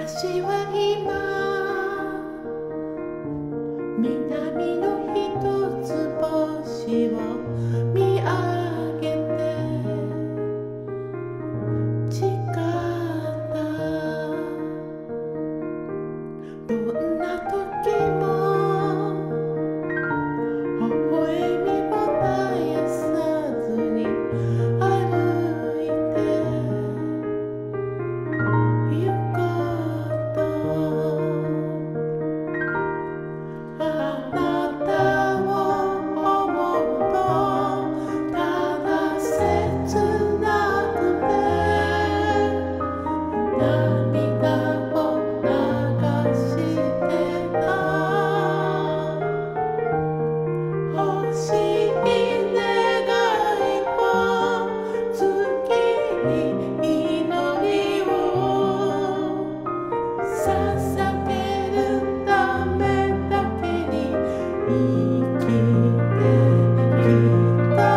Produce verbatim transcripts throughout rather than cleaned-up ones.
私は今南の一つ星を見上げて誓ったどんな時も微笑みを絶やさずに歩いてゆこうとあなたを思うとただ切なくて涙を流してた欲しい願いを月に祈りを捧げるためだけに生きてきた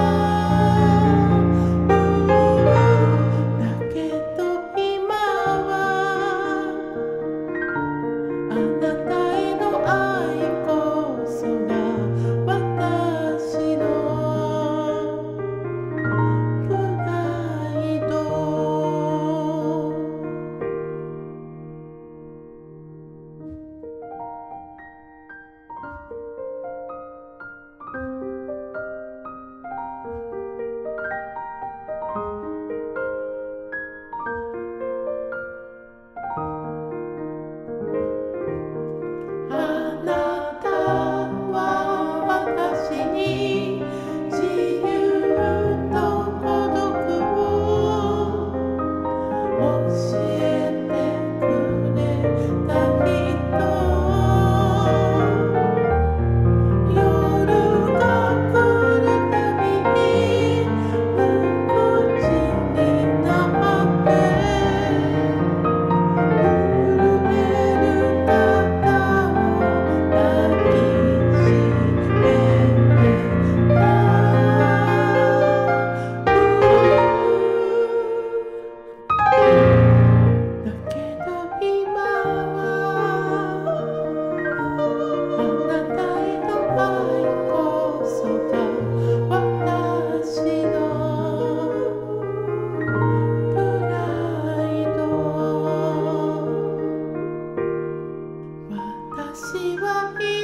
だけど今はあなたへの愛こそが私のプライドあなたは私に自由と孤独を教えてくれた人夜が来るたびに無口になって震える肩を抱きしめてただけど今はあなたへの愛こそが私のプライド私は今